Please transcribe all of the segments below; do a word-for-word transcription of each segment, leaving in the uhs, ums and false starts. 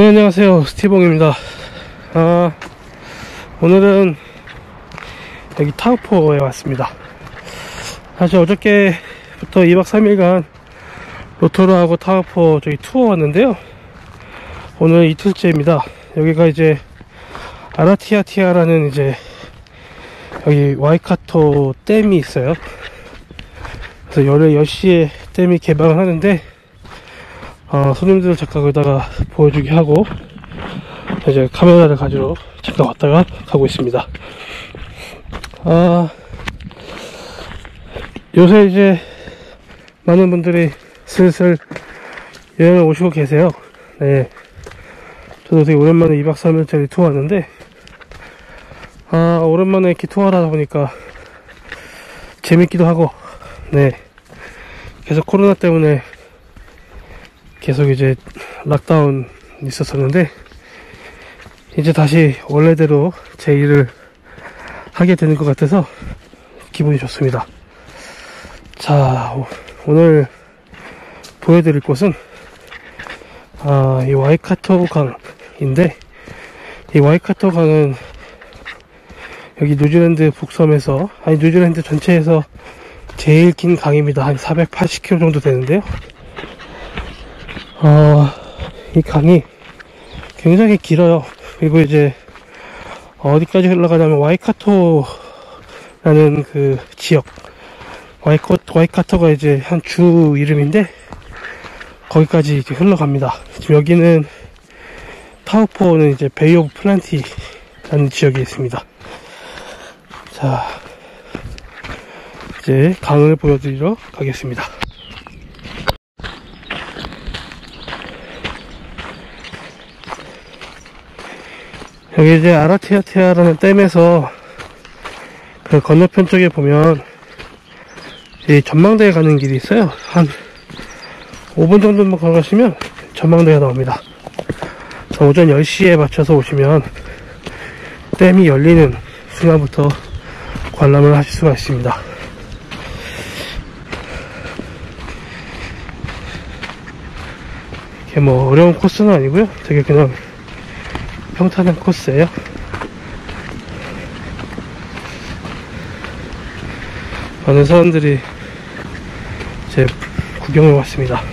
네, 안녕하세요. 스티봉입니다. 아, 오늘은 여기 타우포에 왔습니다. 사실 어저께부터 이 박 삼 일간 로토루하고 타우포 저기 투어 왔는데요. 오늘 이틀째입니다. 여기가 이제 아라티아티아라는 이제 여기 와이카토 댐이 있어요. 그래서 열에 열 시에 댐이 개방을 하는데 어, 손님들 잠깐 거기다가 보여주기 하고 이제 카메라를 가지러 잠깐 왔다가 가고 있습니다. 아, 요새 이제 많은 분들이 슬슬 여행을 오시고 계세요. 네, 저도 되게 오랜만에 이 박 삼 일짜리 투어 왔는데 아, 오랜만에 이렇게 투어를 하다 보니까 재밌기도 하고, 네, 계속 코로나 때문에 계속 이제 락다운 있었었는데 이제 다시 원래대로 제 일을 하게 되는 것 같아서 기분이 좋습니다. 자, 오늘 보여드릴 곳은 아, 이 와이카토 강인데, 이 와이카토 강은 여기 뉴질랜드 북섬에서, 아니 뉴질랜드 전체에서 제일 긴 강입니다. 한 사백팔십 킬로미터 정도 되는데요. 어, 이 강이 굉장히 길어요. 그리고 이제 어디까지 흘러가냐면 와이카토라는 그 지역, 와이코, 와이카토가 이제 한 주 이름인데 거기까지 이제 흘러갑니다. 지금 여기는 타우포는 이제 베이 오브 플랜티라는 지역에 있습니다. 자, 이제 강을 보여드리러 가겠습니다. 여기 이제 아라티아티아라는 댐에서 그 건너편 쪽에 보면 이 전망대에 가는 길이 있어요. 한 오 분 정도만 걸어가시면 전망대가 나옵니다. 오전 열 시에 맞춰서 오시면 댐이 열리는 순간부터 관람을 하실 수가 있습니다. 이게 뭐 어려운 코스는 아니고요. 되게 그냥 평탄한 코스예요. 많은 사람들이 제 구경을 왔습니다.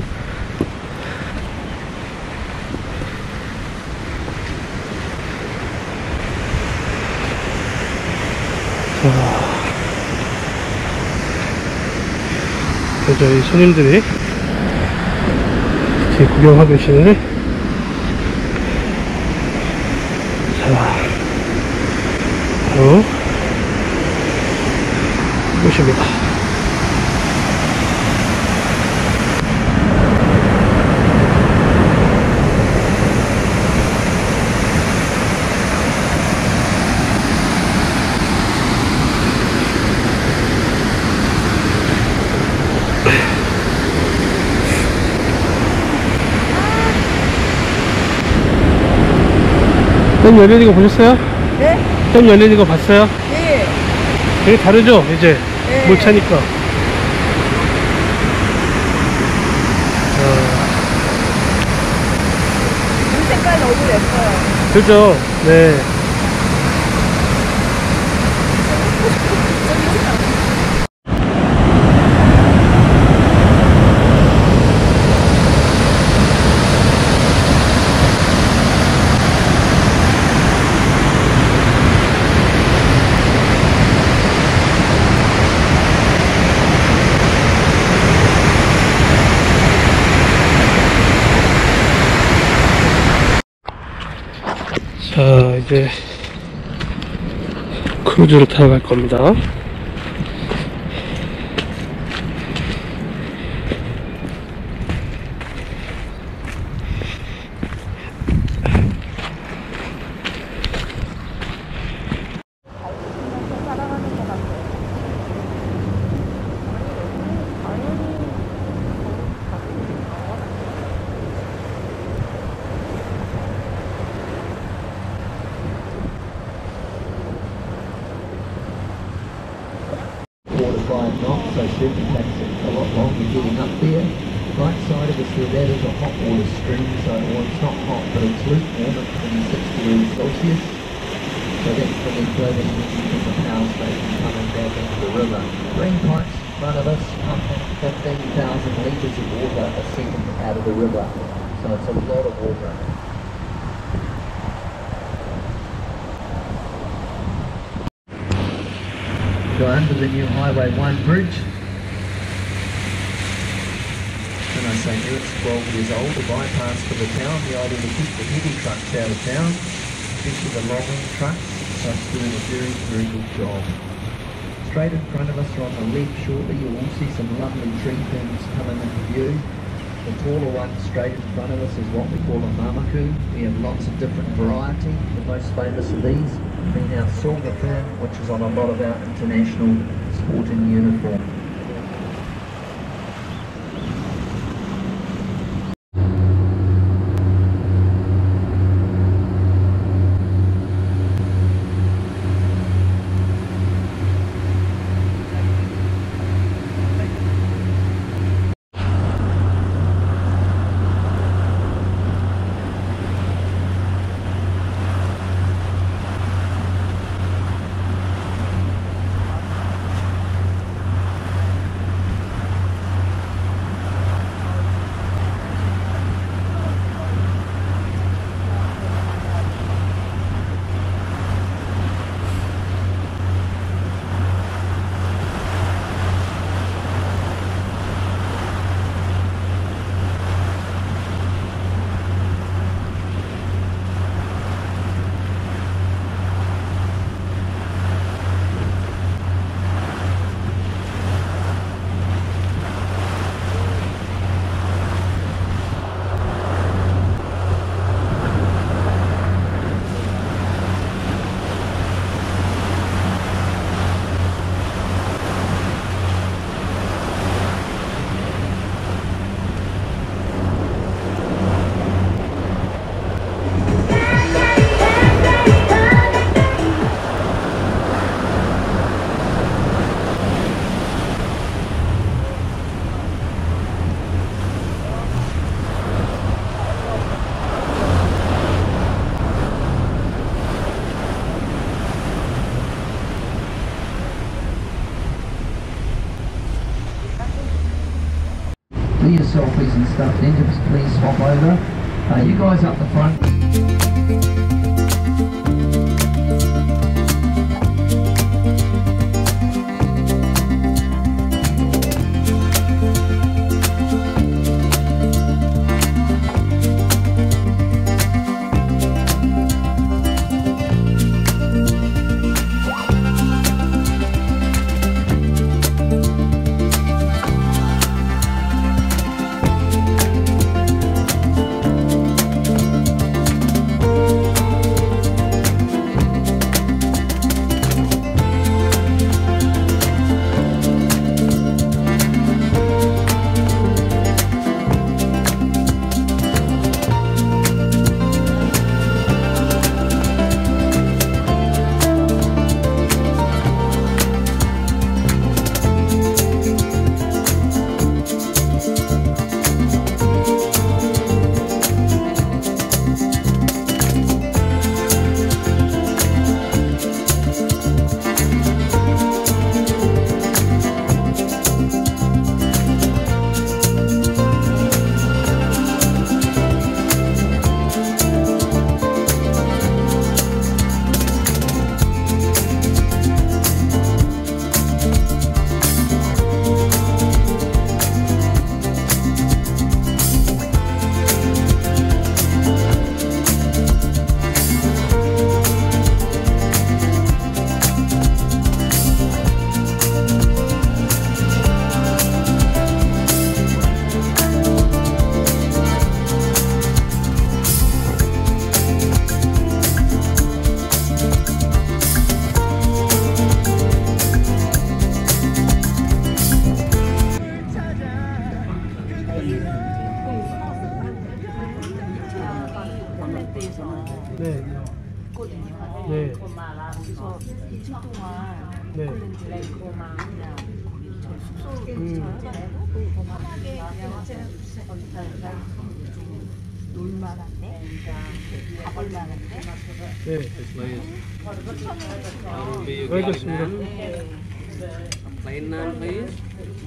자, 저희 손님들이 제 구경하고 계시는데, 자, 바로 보십니다. 댐 열리는 거 보셨어요? 네? 댐 열리는 거 봤어요? 네. 되게 다르죠? 이제 네. 물 차니까. 물 색깔 너무 예뻐요. 그죠? 네. 자, 이제 크루즈를 타러 갈 겁니다. forty-five knots, so super taxi a lot longer getting up there. Right side of us there, that is a hot water stream, so well, it's not hot, but it's lukewarm at twenty-six degrees Celsius. So that's fully flowing energy from the power station coming back into the river. Green pipes in front of us pumping fifteen thousand litres of water a second out of the river. So it's a lot of water. Go under the new Highway one bridge. When I say new, it's twelve years old, a bypass for the town. The idea to keep the heavy trucks out of town, especially the long-end trucks, so it's doing a very, very good job. Straight in front of us or on the left shortly, you will see some lovely tree ferns coming into view. The taller one straight in front of us is what we call a mamaku. We have lots of different variety. The most famous of these being our silver fern, which is on a lot of our international sporting uniform. Do your selfies and stuff, then just please swap over. Uh, you guys up the front. 네. 있거든요. 네. 그래서 이틀 동안 네. 그거만 그냥 거기 저 숙소로 놀만한데? 가볼만한데? 네, That'll be your 알겠습니다. plain naan, please.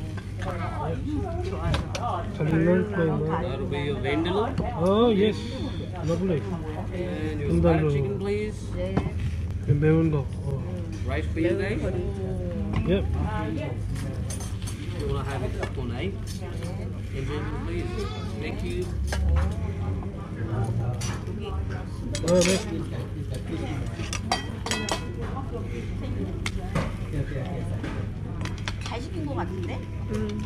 갈릭 플레인. That'll be your vindaloo. 어, 예스. 러블리. And your Vindaloo. butter chicken, please. 매운 거. 어. Rice for you guys. 예. You want to have it up on eight? Indian, please. Thank you. 어, 네. 잘 시킨 거 같은데? 응.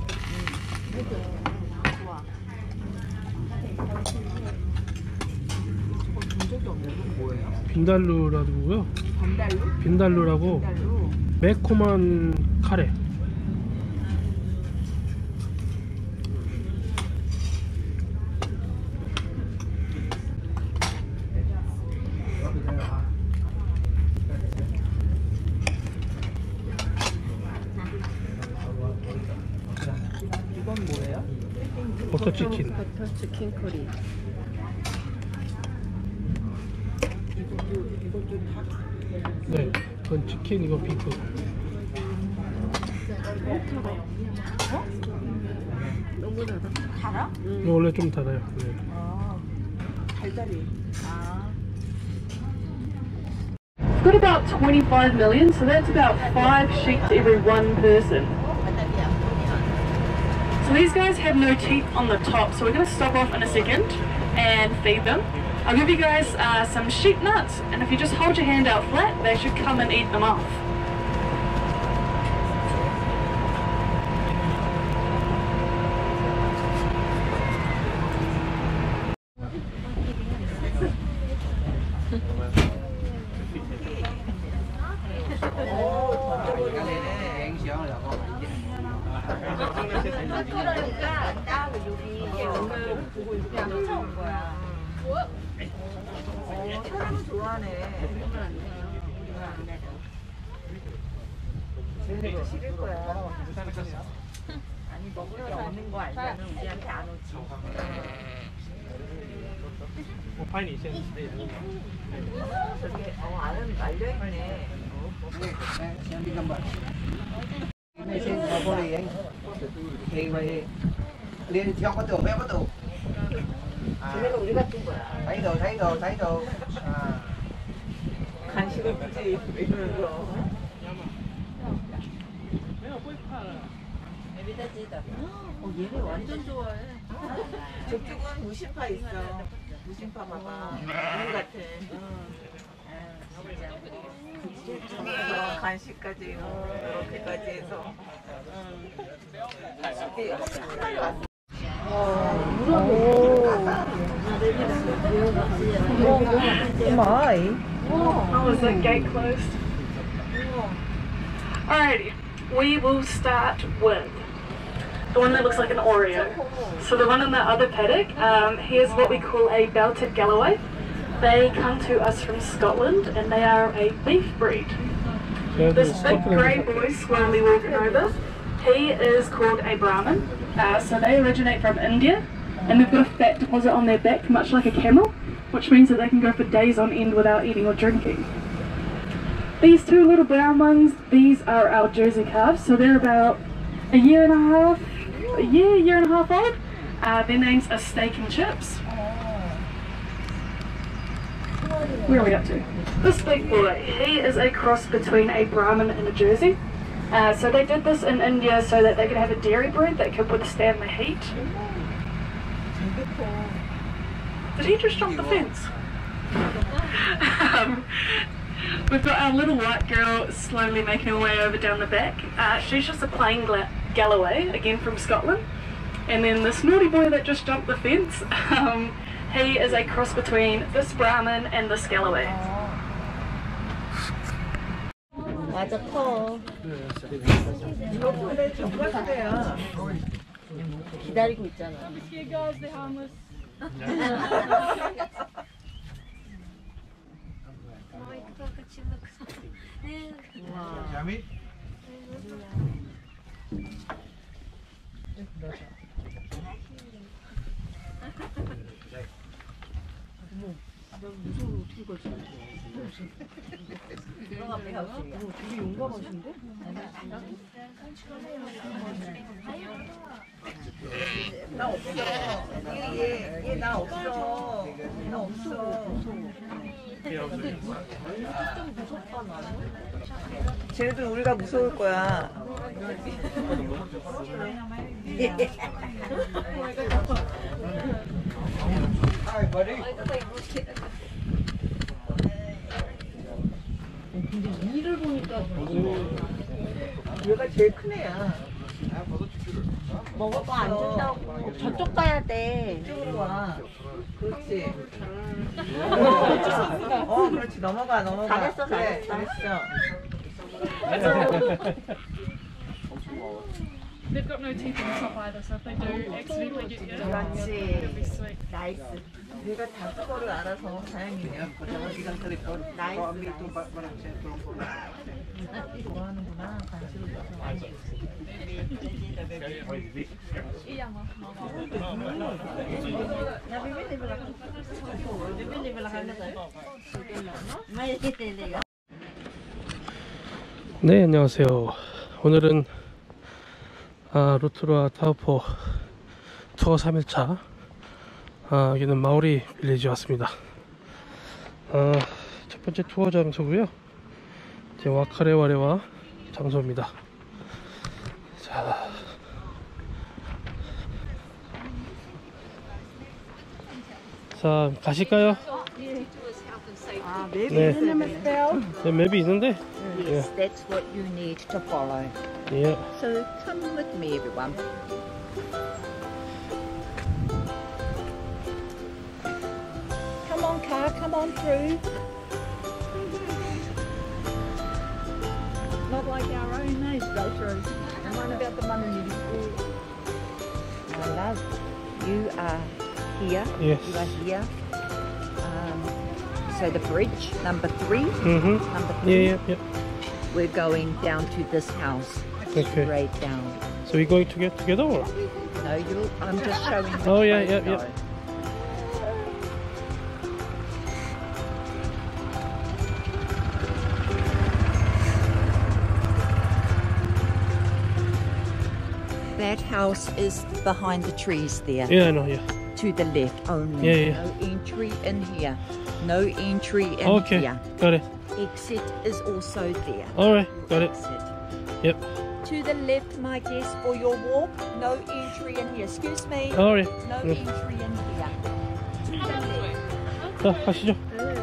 좋아. 빈달루라고요. 반달로? 빈달루라고 반달로? 매콤한 카레. 이건 뭐예요? 버터치킨. 버터 치킨 커리. 이것도 이것도 다. 네. 그건 치킨, 이거 비프. 어? 너무 달아. 달아? 이거 원래 좀 달아요. 네. 아, 달달이. 아. It's got about twenty-five million, so that's about five sheep to every one person. So these guys have no teeth on the top, so we're going to stop off in a second and feed them. I'll give you guys uh, some sheep nuts, and if you just hold your hand out flat, they should come and eat them off. 그러니까 딱 여기 이게 오늘 보고 이렇게 쫓아온 거야. 어, 사람 좋아하네. 제일 싫을 거야. 아니 먹으러 다니는 거 알면은 우리한테 안 오지. 저게 어 안은 말려 있네. liền theo có tường vẽ có tường 쟤네가 우리 같은 거야. thấy rồi thấy rồi thấy rồi à. 간식을 굳이 이러면서. 어, 얘네 완전 좋아해. 저쪽은 무심파 있어. 무심파 봐봐. 우리 같은. 진짜. 간식까지 이렇게까지 해서. 이게 한 마리 왔어. How was that gate closed? Alrighty, we will start with the one that looks like an Oreo. So the one in the other paddock, um, here's what we call a belted Galloway. They come to us from Scotland and they are a beef breed. This big grey boy slowly walking over, he is called a Brahmin. Uh, so they originate from India and they've got a fat deposit on their back much like a camel, which means that they can go for days on end without eating or drinking. These two little brown ones, these are our Jersey calves, so they're about a year and a half, a year, year and a half old. Uh, their names are Steak and Chips. Where are we up to? This big boy, he is a cross between a Brahmin and a Jersey. Uh, so they did this in India so that they could have a dairy breed that could withstand the heat. Did he just jump the fence? um, we've got our little white girl slowly making her way over down the back. Uh, she's just a plain Galloway, again from Scotland. And then this naughty boy that just jumped the fence, um, he is a cross between this Brahmin and this Galloway. 맞아 커. 저번에 저번에야 기다리고 있잖아. 되게 용감하신데? 나 없어. 얘, 얘 나 없어. 나 없어. 쟤네들 우리가 무서울 거야. 근데 이를 보니까 얘가 제일 큰 애야. 먹어봐 안 준다고. 저쪽 가야 돼. 이쪽으로 와. 그렇지. 어, 그렇지. 넘어가, 넘어가. 잘했어, 그래, 잘했어. 잘했어. They've got no teeth in the top either, so if they do accidentally get you, it'll be sweet. 나이스. 얘가 다 그거를 알아서 다행이네요. 나이스. 좋아하는구나. 간식을 줘서. 네, 안녕하세요. 오늘은 아, 루트로아 타우포 투어 삼 일차 아, 여기는 마오리 빌리지 왔습니다. 아, 첫 번째 투어 장소고요. 이제 와카레와레와 장소입니다. 자, 자 가실까요? 아, 맵이 네. 있는 네, 맵이 있는데. Yes, that's what you need to follow. 예. So come with me, everyone. Come on, car, come on through. Not like our own, those go through. And one about the money. My love, you are here. Yes. You are here. Um, so the bridge, number three. Mm-hmm. Number Yeah, three. yeah, yeah. We're going down to this house. Okay. Straight down. So we're going to get together or? No, you. I'm just showing you. Oh, which yeah, way to yeah, go. yeah. That house is behind the trees there. Yeah, I know, yeah. To the left only. Yeah, yeah. No entry in here. No entry in Okay, here. got it. Exit is also there. Alright, got it. Exit. Yep. To the left, my guest, for your walk. No entry in here. Excuse me. Alright. No 네. entry in here. To the left. 자, 가시죠.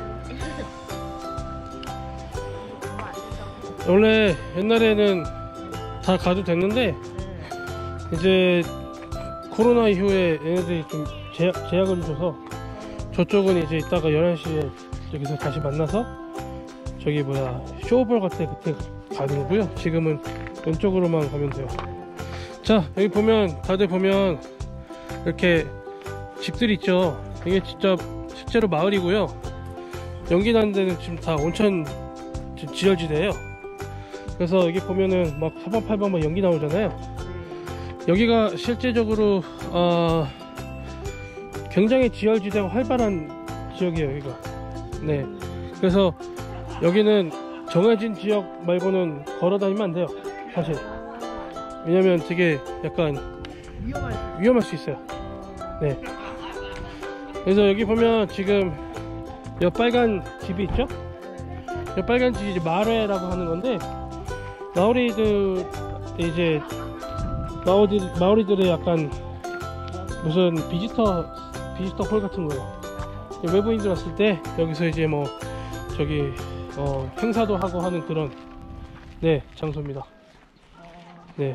원래 옛날에는 다 가도 됐는데 이제 코로나 이후에 얘네들이 좀 제약, 제약을 줘서 저쪽은 이제 이따가 열한 시에 여기서 다시 만나서 저기 뭐야 쇼볼 갈 때 그때 가는 거고요. 지금은 왼쪽으로만 가면 돼요. 자, 여기 보면 다들 보면 이렇게 집들이 있죠. 이게 진짜 실제로 마을이고요. 연기 나는 데는 지금 다 온천 지열지대예요. 그래서 여기 보면은 막 사방팔방 막 연기 나오잖아요. 여기가 실제적으로 어, 굉장히 지열지대가 활발한 지역이에요. 여기가. 네. 그래서 여기는 정해진 지역 말고는 걸어다니면 안 돼요. 사실. 왜냐면 되게 약간 위험할 수 있어요. 네. 그래서 여기 보면 지금 이 빨간 집이 있죠? 이 빨간 집이 이제 마레라고 하는 건데 마오리들 이제 마오리 마오리들의 약간 무슨 비지터 비지터 홀 같은 거예요. 외부인들 왔을 때 여기서 이제 뭐 저기 어 행사도 하고 하는 그런 네 장소입니다. 네.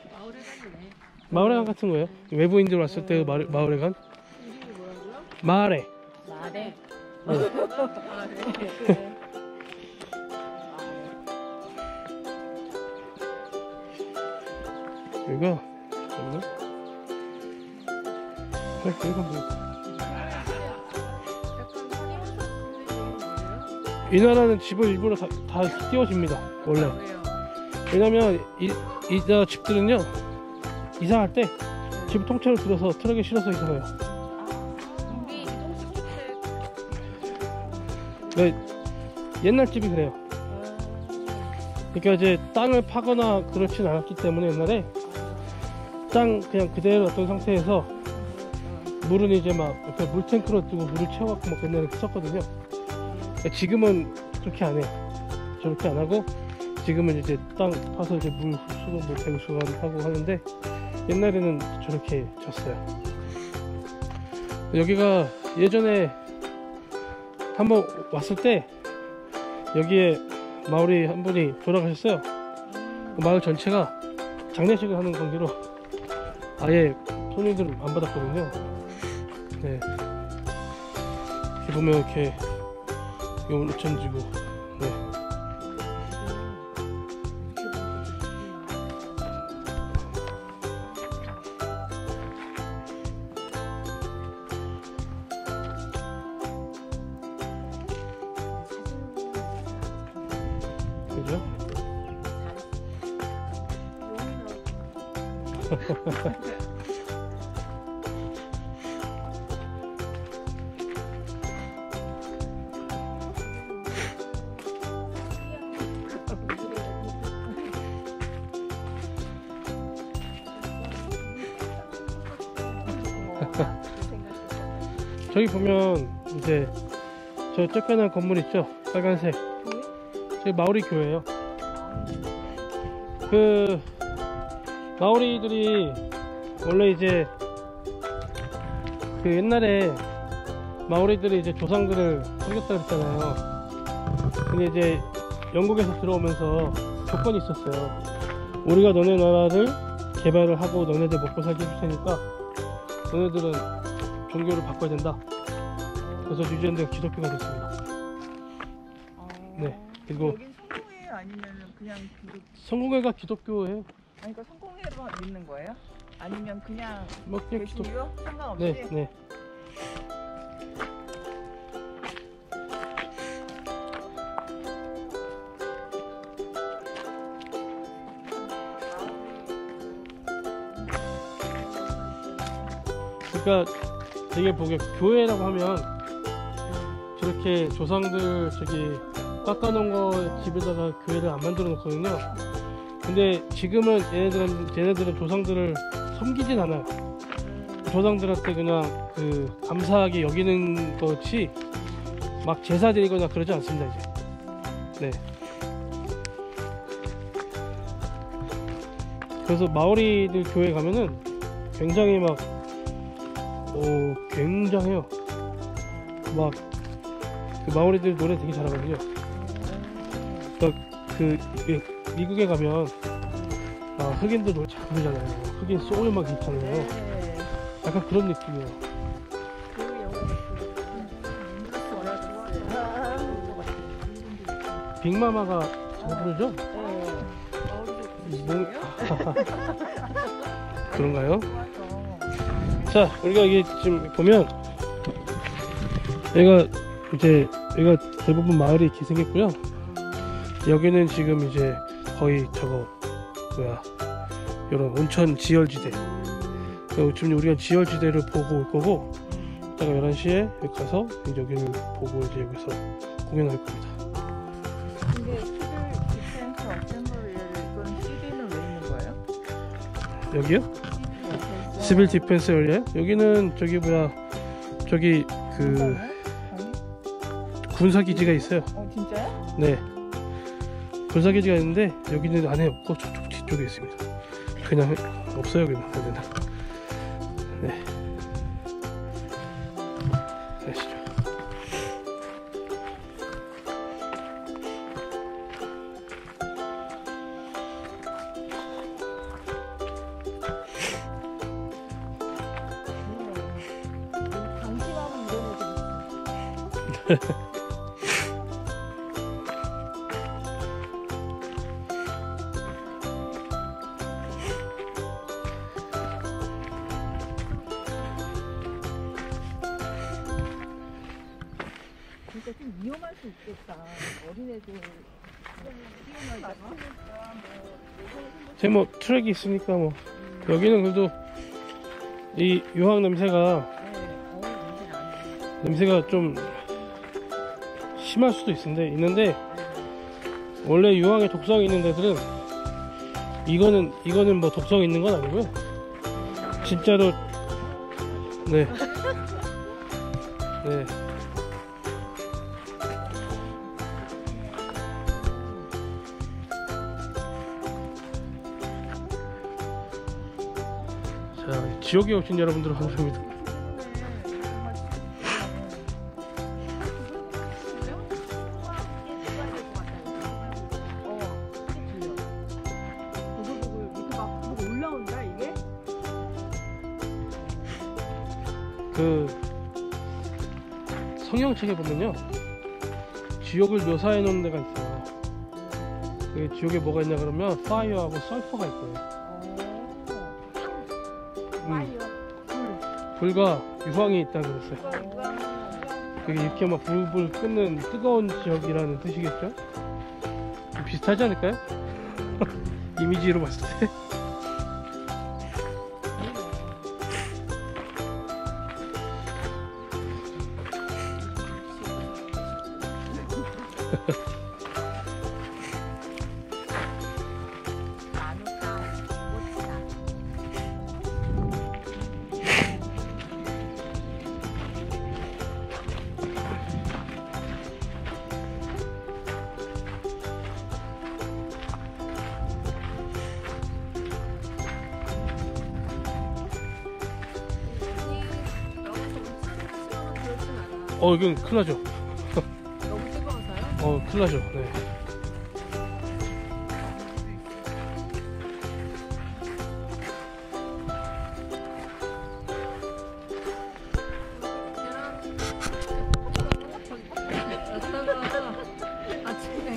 마을회관 같은 거예요. 외부인들 왔을 때 마을, 마을회관. 마을회. 마을회. 네. 여기가 여기가 여기가 뭐야? 이 나라는 집을 일부러 다, 다 띄워줍니다. 원래. 왜냐면 이, 이 집들은요 이사할 때 집 통째로 들어서 트럭에 실어서 이사가요. 우리 이동식 주택. 네, 옛날 집이 그래요. 그러니까 이제 땅을 파거나 그렇진 않았기 때문에 옛날에 땅 그냥 그대로 놔둔 상태에서 물은 이제 막 이렇게 물탱크로 두고 물을 채워갖고 막 옛날에 썼거든요. 지금은 그렇게 안 해요. 저렇게 안 하고 지금은 이제 땅 파서 이제 물 흡수고 뭐 배수관하고 하는데 옛날에는 저렇게 졌어요. 여기가 예전에 한번 왔을 때 여기에 마을이 한 분이 돌아가셨어요. 그 마을 전체가 장례식을 하는 관계로 아예 손님들을 안 받았거든요. 네. 이렇게 보면 이렇게 이건 오천지구. 네. 그죠? 저기 보면 이제 저 쬐끈한 건물 있죠? 빨간색. 저기 마오리 교회예요. 그 마오리들이 원래 이제 그 옛날에 마오리들이 이제 조상들을 섬겼다 그랬잖아요. 근데 이제 영국에서 들어오면서 조건이 있었어요. 우리가 너네 나라를 개발을 하고 너네들 먹고 살게 해줄 테니까 너네들은 종교를 바꿔야 된다. 그래서 뉴질랜드가 기독교가 됐습니다. 네. 그리고 여긴 성공회예요? 아니면 그냥 기독? 성공회가 기독교예요. 아니 그러니까 성공회로 믿는 거예요? 아니면 그냥 뭐 그냥 기독. 개신교 상관없이? 네, 네. 그러니까 되게 보게 교회라고 하면 저렇게 조상들 저기 깎아놓은 거 집에다가 교회를 안 만들어 놓거든요. 근데 지금은 얘네들은 얘네들은 조상들을 섬기진 않아요. 조상들한테 그냥 그 감사하게 여기는 거지 막 제사 드리거나 그러지 않습니다 이제. 네. 그래서 마오리들 교회 가면은 굉장히 막 오, 굉장해요. 막, 그 마오리들 노래 되게 잘하거든요. 그러니까 그, 그, 미국에 가면, 아, 흑인들 노래 잘 부르잖아요. 흑인 소울 막 있잖아요. 네. 약간 그런 느낌이에요. 빅마마가 잘 부르죠? 뭐, 그런가요? 자, 우리가 이게 지금 보면 얘가 이제 여기가 대부분 마을이 이렇게 생겼고요. 여기는 지금 이제 거의 저거 뭐야 이런 온천 지열지대. 지금 우리가 지열지대를 보고 올 거고 이따가 열한 시에 여기 가서 이제 여기를 보고 이제 여기서 공연할 겁니다. 근데 시빌 디펜스 어셈블리를 이건 씨비는 왜 있는 거예요? 여기요? 시빌 디펜스 에리아? 여기는 저기 뭐야 저기 그 군사기지가 있어요. 어 진짜요? 네, 군사기지가 있는데 여기는 안에 없고 저쪽 뒤쪽에 있습니다. 그냥 없어요 여기는. 여기는. 네, 가시죠. 방심하면 이런 애들 있어. 진짜 좀 위험할 수 있겠다. 어린애들 제 뭐 트랙이 있으니까 뭐 여기는 그래도 이 유황 냄새가 네. 어, 냄새 나네. 냄새가 좀 심할 수도 있는데 있는데 원래 유황에 독성이 있는 데들은 이거는 이거는 뭐 독성이 있는 건 아니고요. 진짜로 네. 네. 자, 지옥에 오신 여러분들 감사합니다. 올라온다 이게? 그 성경책에 보면요 지옥을 묘사해 놓은 데가 있어요. 그 지옥에 뭐가 있냐 그러면 파이어하고 설퍼가 있고요. 음, 불과 유황이 있다 그랬어요. 그게 이렇게 막 불불 끓는 뜨거운 지역이라는 뜻이겠죠? 좀 비슷하지 않을까요? 이미지로 봤을 때. 어, 이건 큰일 나죠. 너무 뜨거워서요? 어, 큰일 나죠. 네. 아침에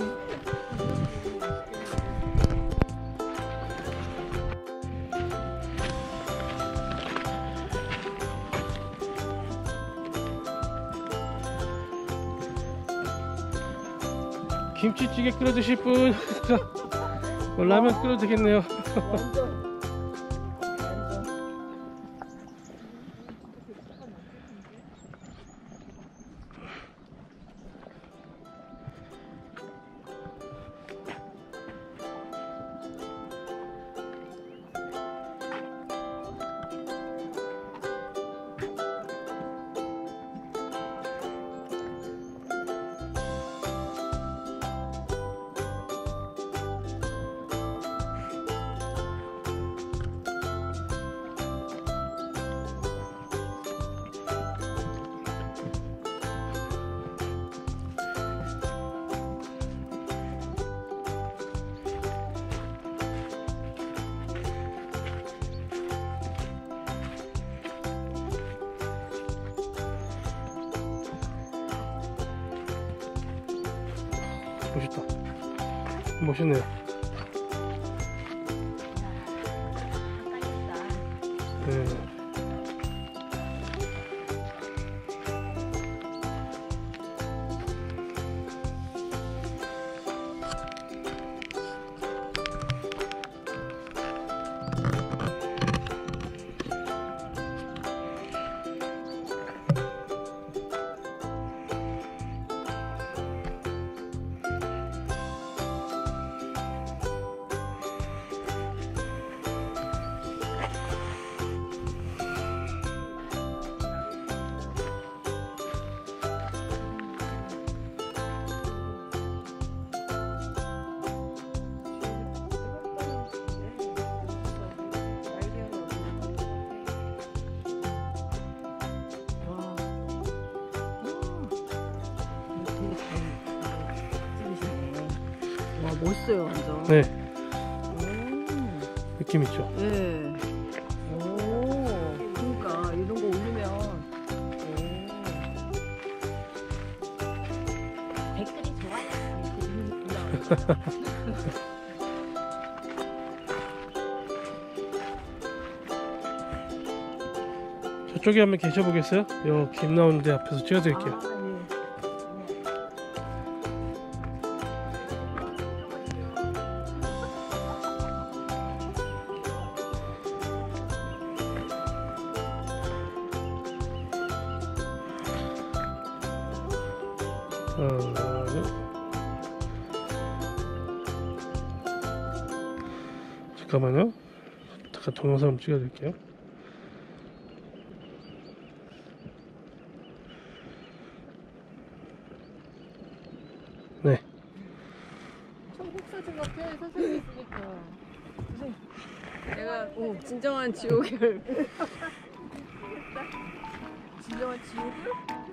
김치찌개 끓여 드실 분 어, 라면 끓여 되겠네요. 완전 완전 멋있다. 멋있네요. 네. 와 멋있어요 완전. 네. 오. 느낌 있죠. 네. 오. 그러니까 이런 거 올리면. 오. 댓글이 좋아요. 저쪽에 한번 계셔보겠어요? 요 김 나오는 데 앞에서 찍어드릴게요. 아, 예. 하나, 둘. 잠깐만요. 잠깐 동영상 한번 찍어드릴게요. 네. 청국사진 같아. 선생님이 있으니까. 내가 오, 진정한 지옥을. 진정한 지옥을?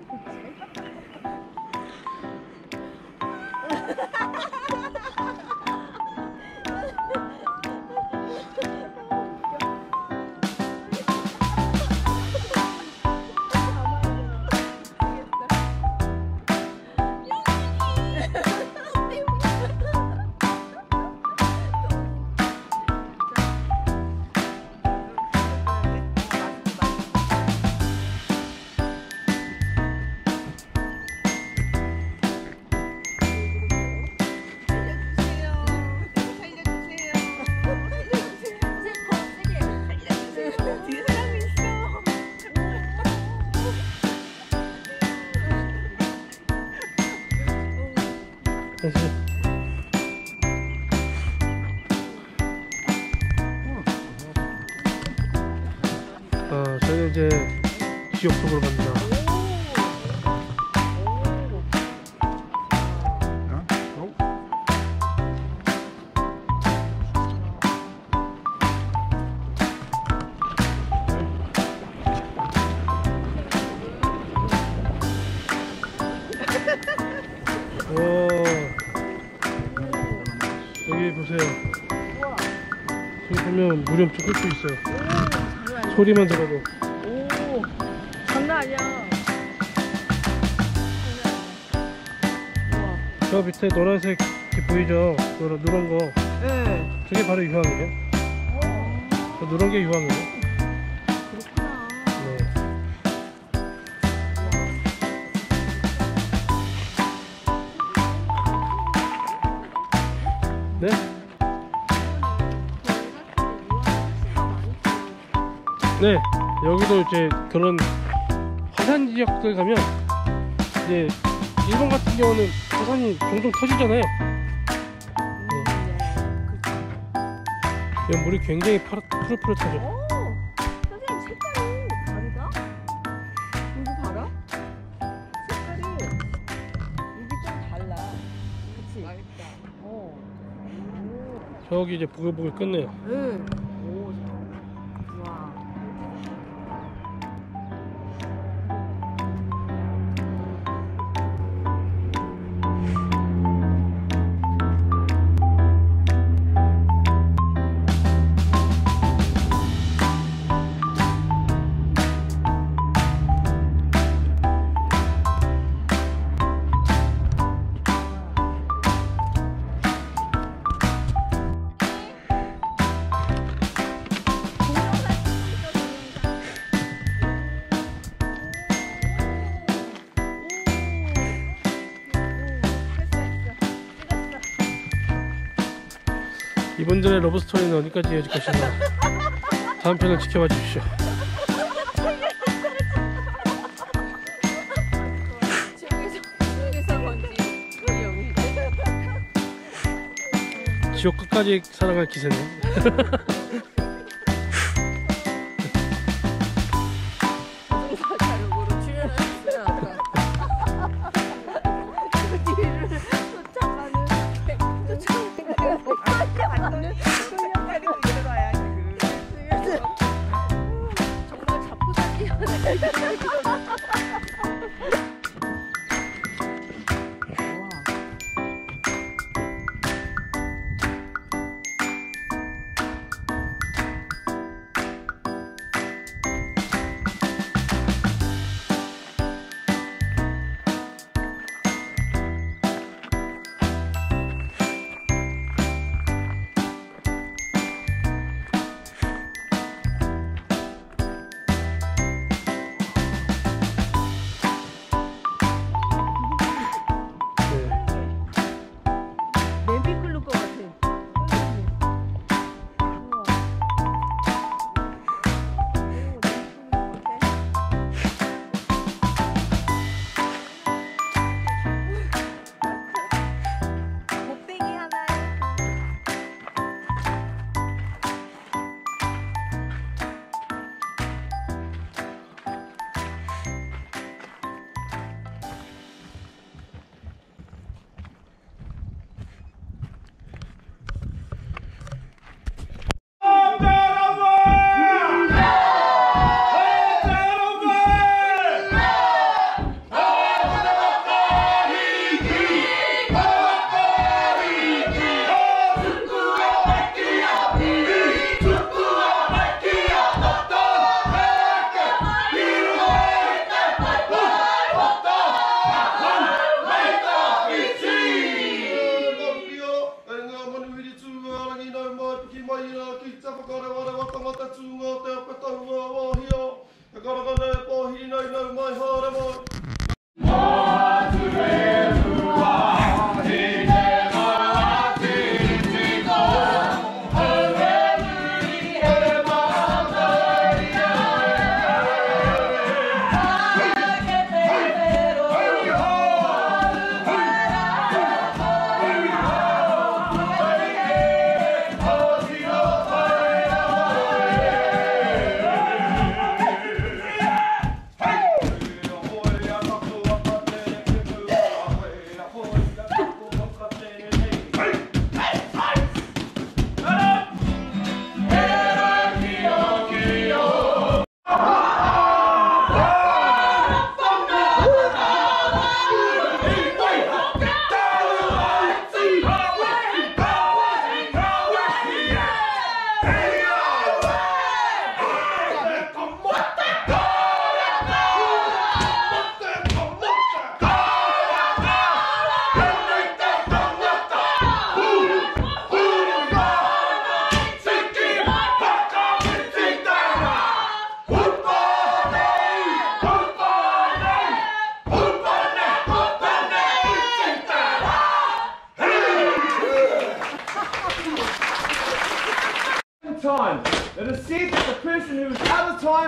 다시. 아, 저희는 이제 지옥 속으로 갑니다. 오, 여기 보세요. 저기 보면 물이 엄청 끓고 있어요. 소리만 들어도. 오, 장난 아니야. 저 밑에 노란색 이렇게 보이죠? 노란, 누런 거. 네. 저게 바로 유황이에요. 저 누런 게 유황이에요. 그렇구나. 네. 네? 네, 여기도 이제 그런 화산 지역들 가면 이제 일본 같은 경우는 화산이 종종 터지잖아요. 이 물이 굉장히 파랗, 푸릇푸릇하죠. 오, 선생님 색깔이 다르다? 여기 봐라. 색깔이 여기 좀 달라. 그치? 맛있다. 어. 오. 저기 이제 부글부글 끓네요. 응. 오, 와. 이분들의 러브스토리는 어디까지 이어질 것인가. 다음 편을 지켜봐 주십시오. 지옥에서, 지옥에서 건지 여기. 지옥 끝까지 사랑할 기세네. 자력으로 출연하셨어요. 아까. 그 뒤를 쫓아가는 쫓아가는 소녀까지 들어가야 지금. 정말 자포자기하네.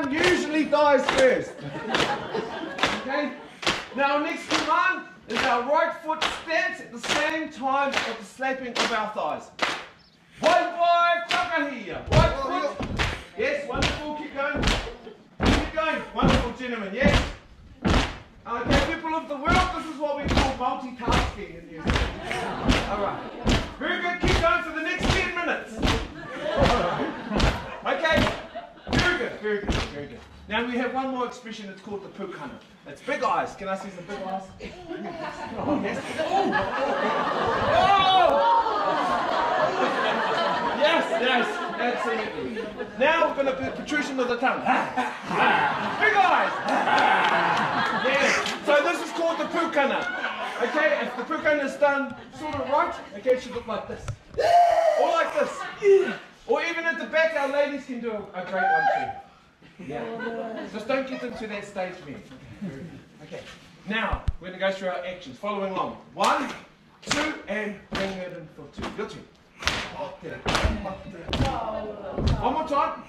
one usually dies first. Okay? Now, next command is our right foot stamps at the same time of the slapping of our thighs. One five, Takahia. Right foot. Yes, wonderful. Keep going. Keep going. Wonderful, gentlemen. Yes. Okay, people of the world, this is what we call multitasking in New Zealand. All right. Very good. Keep going for the next ten minutes. All right. Okay. Very good. Very good. Very good. Now we have one more expression. It's called the pukana. It's big eyes. Can I see some big eyes? Oh, yes. Oh! Yes, yes, absolutely. Now we're going to put protrusion of the tongue. Big eyes. Yes. So this is called the pukana. Okay, if the pukana is done sort of right, okay, it should look like this. Or like this. Or even at the back, our ladies can do a, a great one too. Yeah. Just don't get into that stage, man. Okay. Now, we're going to go through our actions. Following along. One, two, and bring it in for two. Your turn. One more time.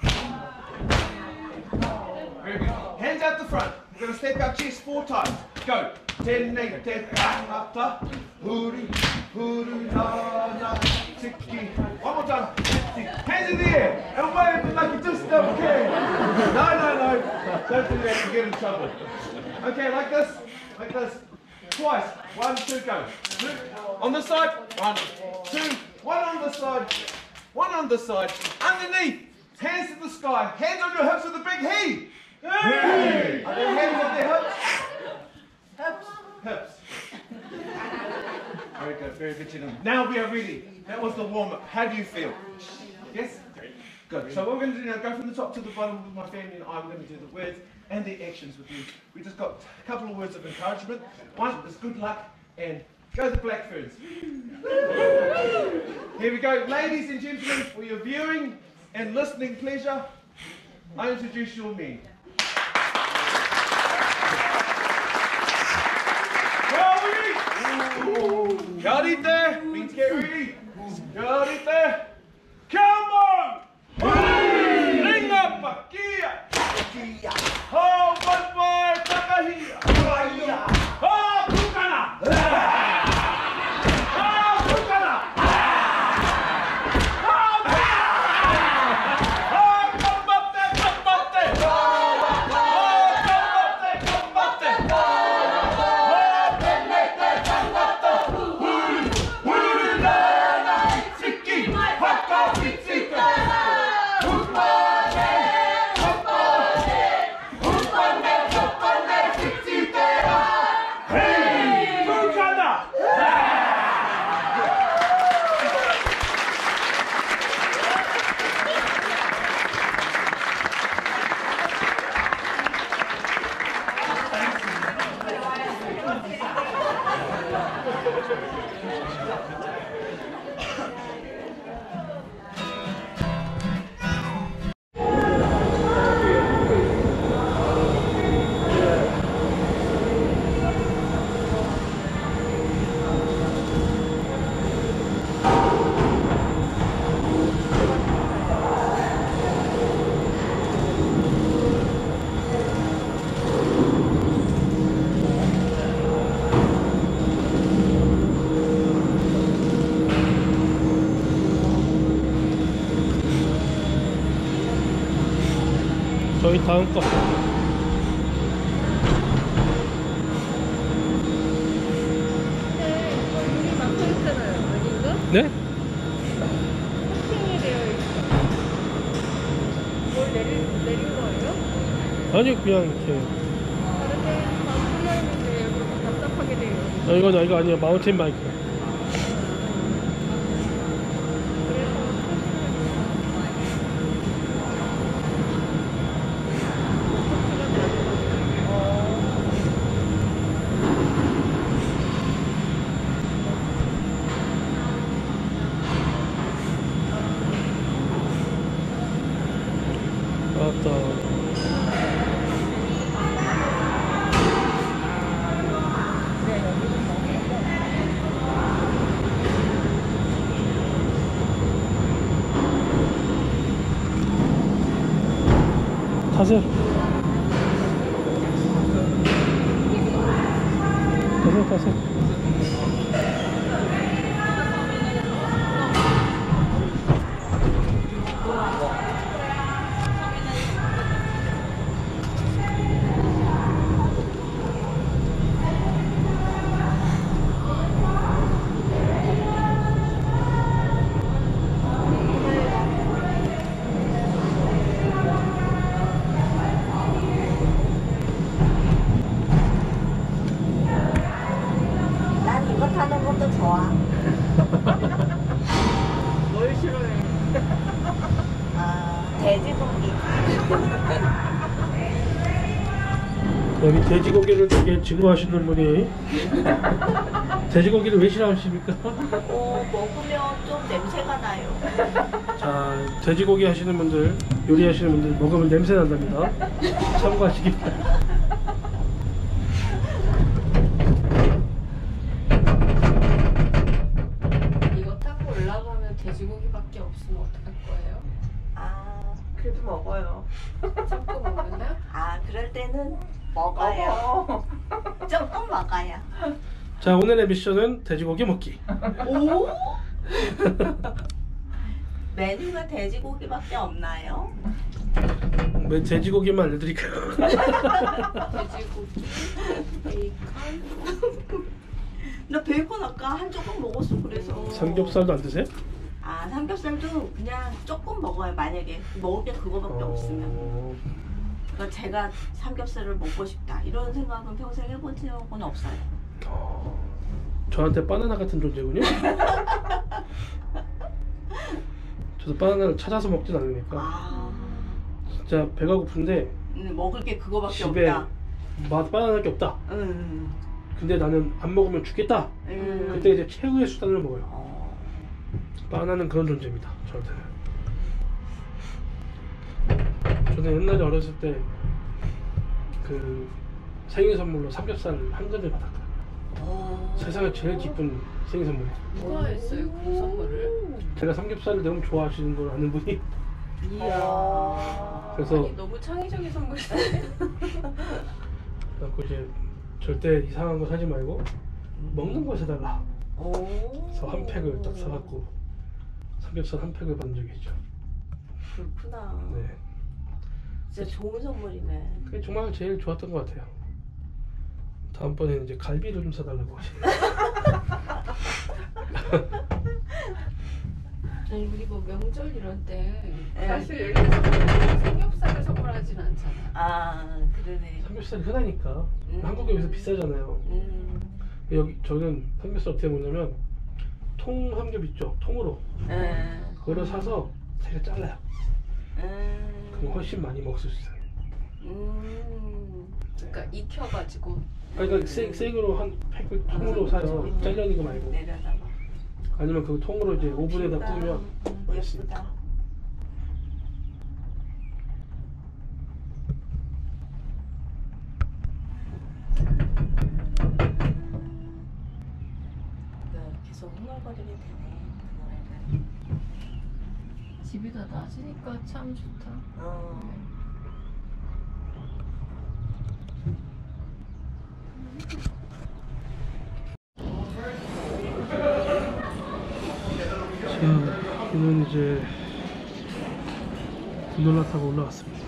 Very good. Hands out the front. We're going to step our chest four times. Go. Ten, eight, ten, hata, huri, huri, na, tiki. One more time. Hands in the air and wave it like you just don't care. No, no, no. Don't do that. You get in trouble. Okay, like this. Like this. Twice. One, two, go. Two. On this side. One, two. One on this side. One on this side. Underneath. Hands to the sky. Hands on your hips with a big heave. Hey! Are there hands on their hips? Hips. Hips. Very good, very good, gentlemen. Now we are ready. That was the warm-up. How do you feel? Yes? Good. So what we're going to do now, go from the top to the bottom with my family and I. We're going to do the words and the actions with you. We just got a couple of words of encouragement. One is good luck and go the Black Ferns. Here we go. Ladies and gentlemen, for your viewing and listening pleasure, I introduce your men. Karite means get ready. Karite. Come on! Ring up Pakia! Oh, one boy, Takahia! Oh, Pukana! Oh, Pukana! Oh, combate, combate! Oh, combate, combate! Oh, penete, combate! Huri, huri, lana, tiki, haka, pizzica! Hupane, hupane, hupane, hupane, pizzica! Hey, Pukana! 저희 다음 거. 물이 막혀 있잖아요. 아닌가? 네? 코팅이 되어 있어. 뭘 내리, 내린 거예요? 아니 그냥 이렇게. 다른 데는 다 뚫려 있는데 여기 답답하게 돼요. 아, 이건 이거 아니야. 마운틴 바이크. 맞다. 타세요. 타세요, 타세요. 난 이거 타는 것도 좋아. 뭘 싫어해? 아, 돼지고기. 여기 돼지고기를 되게 증오하시는 분이 돼지고기를 왜 싫어하십니까? 어, 먹으면 좀 냄새가 나요. 자, 돼지고기 하시는 분들, 요리하시는 분들 먹으면 냄새 난답니다. 참고하시기 바랍니다. 이거 타고 올라가면 돼지고기밖에 없으면 어떡할 거예요? 아, 그래도 먹어요. 참고 먹는다? 아, 그럴 때는 먹어요. 조금 먹어요. 자, 오늘의 미션은 돼지고기 먹기. 오? 메뉴가 돼지고기밖에 없나요? 왜 돼지고기만 알려드릴까요? 돼지고기, 베이컨. 나 베이컨 아까 한 조금 먹었어. 그래서 삼겹살도 안 드세요? 아, 삼겹살도 그냥 조금 먹어요. 만약에 먹을 게 그거밖에 없으면. 그러니까 제가 삼겹살을 먹고 싶다 이런 생각은 평생 해본 적은 없어요. 어, 저한테 바나나 같은 존재군요. 저도 바나나를 찾아서 먹진 않으니까. 아, 진짜 배가 고픈데 음, 먹을 게 그거밖에 집에 없다. 맛 바나나밖에 없다. 음, 근데 나는 안 먹으면 죽겠다. 음. 그때 이제 최후의 수단을 먹어요. 어, 바나나는 그런 존재입니다. 저한테는. 저는 옛날에 어렸을 때 그 생일 선물로 삼겹살 한 근을 받았거든요. 어. 세상에 제일 기쁜 생일 선물이에요. 누가 했어요 그 선물을? 제가 삼겹살을 너무 좋아하시는 걸 아는 분이. 이야. 그래서 아니 너무 창의적인 선물이네. 그래서 이제 절대 이상한 거 사지 말고 먹는 거 사달라. 오. 그래서 한 팩을 딱 사갖고 삼겹살 한 팩을 받은 적이 있죠. 그렇구나. 네. 진짜 좋은 선물이네. 그게 정말 제일 좋았던 것 같아요. 다음번에는 이제 갈비를 좀 사달라고 하시네요. 아니 우리 뭐 명절 이런 때 네. 사실 이렇게 선물 삼겹살을 선물하진 않잖아. 아, 그러네. 삼겹살이 흔하니까 음. 한국에 비해서 비싸잖아요. 음. 여기 저는 삼겹살 어떻게 먹냐면 통 삼겹 있죠? 통으로 음. 그거를 사서 되게 잘라요. 음. 그럼 훨씬 많이 먹을 수 있어요. 음. 그러니까 익혀가지고. 아니, 그러니까 생, 생으로 한 팩을 통으로 사요. 잘려는 거 말고. 내려다봐. 아니면 그 통으로 이제 오븐에다 구우면 음, 맛있으니까. 예쁘다. 네, 계속 흥얼거리게 되네. 그 노래가. 집이 다 낮으니까 참 좋다. 어. 자, 저는 이제 곤돌라 타고 올라왔습니다.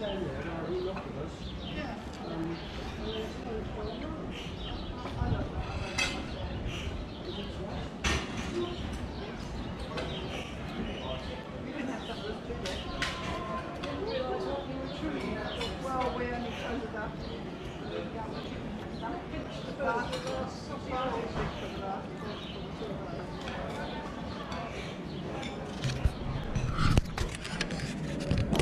Well, we only closed it up.